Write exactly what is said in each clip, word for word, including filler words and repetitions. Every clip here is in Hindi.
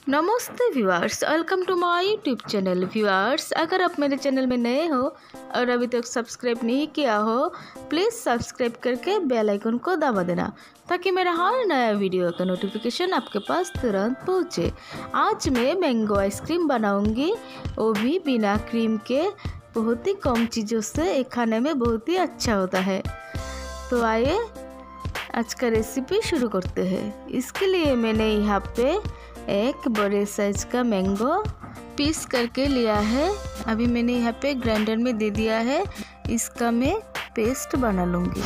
नमस्ते viewers, welcome to my YouTube channel. Viewers, अगर आप मेरे चैनल में नए हो और अभी तक सब्सक्राइब नहीं किया हो, प्लीज़ सब्सक्राइब करके बेल आइकन को दबा देना ताकि मेरा हर नया वीडियो का नोटिफिकेशन आपके पास तुरंत पहुँचे। आज मैं मैंगो आइसक्रीम बनाऊंगी, वो भी बिना क्रीम के। बहुत ही कम चीज़ों से एक खाने में बहुत ही अच्छा होता है। तो आइए आज का रेसिपी शुरू करते हैं। इसके लिए मैंने यहाँ पे एक बड़े साइज का मैंगो पीस करके लिया है। अभी मैंने यहाँ पे ग्राइंडर में दे दिया है। इसका मैं पेस्ट बना लूँगी।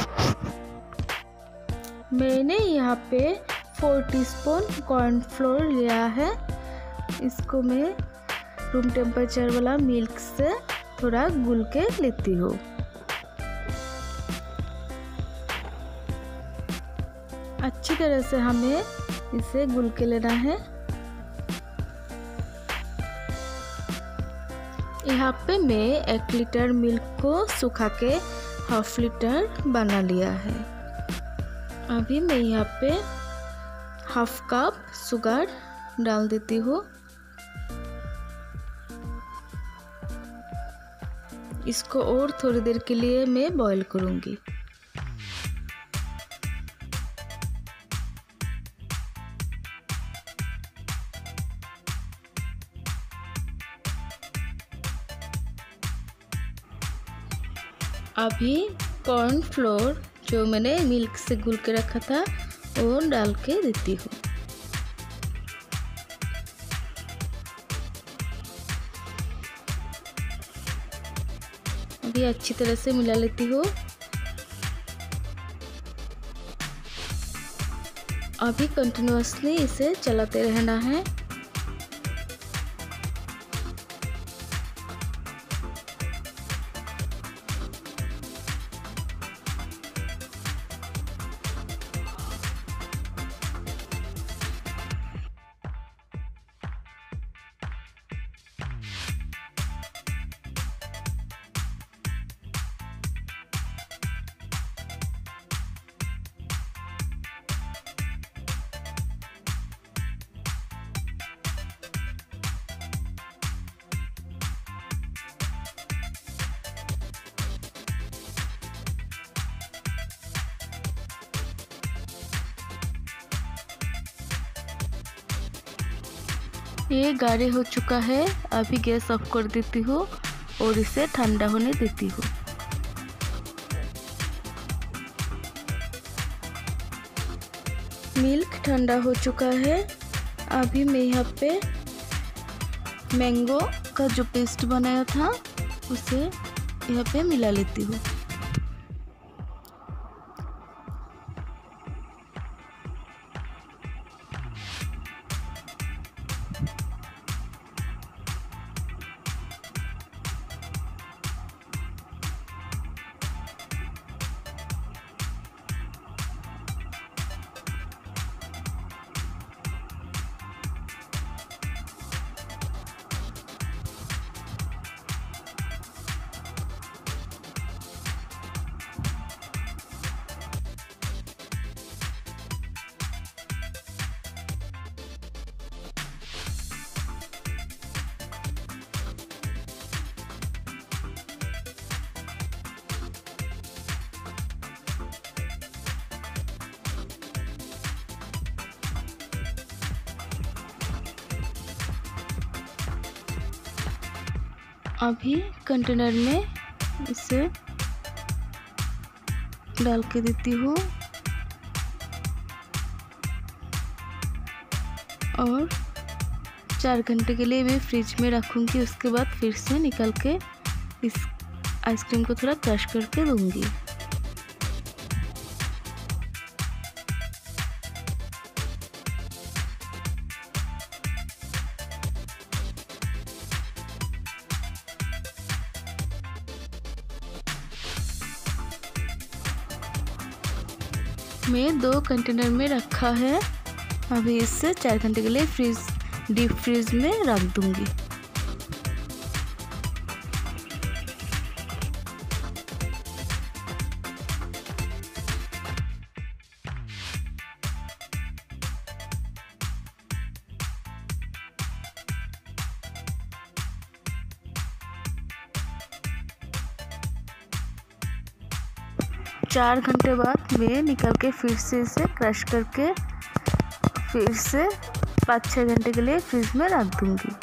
मैंने यहाँ पे फोर टीस्पून कॉर्नफ्लोर लिया है। इसको मैं रूम टेम्परेचर वाला मिल्क से थोड़ा गूल के लेती हूँ। अच्छी तरह से हमें इसे गूल के लेना है। यहाँ पे मैं एक लीटर मिल्क को सुखा के हाफ लीटर बना लिया है। अभी मैं यहाँ पे हाफ कप शुगर डाल देती हूँ। इसको और थोड़ी देर के लिए मैं बॉईल करूँगी। अभी कॉर्नफ्लोर जो मैंने मिल्क से घुल के रखा था वो डाल के देती हूँ। अभी अच्छी तरह से मिला लेती हूँ। अभी कंटिन्यूअसली इसे चलाते रहना है। ये गाढ़े हो चुका है। अभी गैस ऑफ कर देती हूँ और इसे ठंडा होने देती हूँ। मिल्क ठंडा हो चुका है। अभी मैं यहाँ पे मैंगो का जो पेस्ट बनाया था उसे यहाँ पे मिला लेती हूँ। अभी कंटेनर में इसे डाल के देती हूँ और चार घंटे के लिए मैं फ्रिज में रखूँगी। उसके बाद फिर से निकाल के इस आइसक्रीम को थोड़ा क्रश करके दूँगी। मैं दो कंटेनर में रखा है। अभी इससे चार घंटे के लिए फ्रीज डीप फ्रीज में रख दूंगी। चार घंटे बाद मैं निकाल के फिर से इसे क्रश करके फिर से पाँच छः घंटे के लिए फ्रिज में रख दूँगी।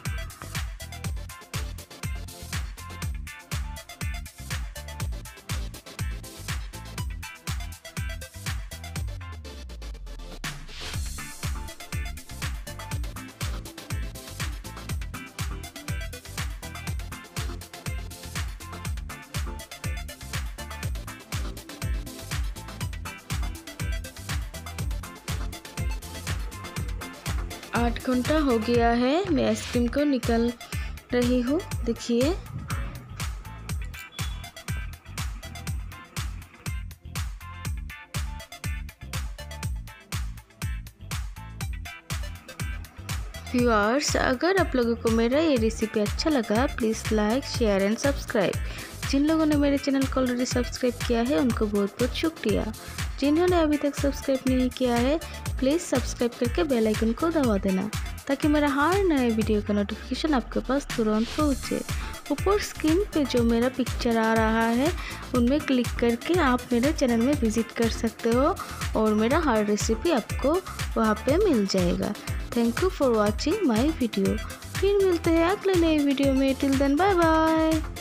आठ घंटा हो गया है, मैं आइसक्रीम को निकाल रही हूँ। देखिए व्यूअर्स, अगर आप लोगों को मेरा ये रेसिपी अच्छा लगा please like share and subscribe. जिन लोगों ने मेरे चैनल को ऑलरेडी सब्सक्राइब किया है उनको बहुत बहुत शुक्रिया। जिन्होंने अभी तक सब्सक्राइब नहीं किया है प्लीज़ सब्सक्राइब करके बेल आइकन को दबा देना ताकि मेरा हर नए वीडियो का नोटिफिकेशन आपके पास तुरंत पहुँचे। ऊपर स्क्रीन पे जो मेरा पिक्चर आ रहा है उनमें क्लिक करके आप मेरे चैनल में विज़िट कर सकते हो और मेरा हर रेसिपी आपको वहाँ पे मिल जाएगा। Thank you for watching my video. फिर मिलते हैं अगले नए वीडियो में। Till then bye bye.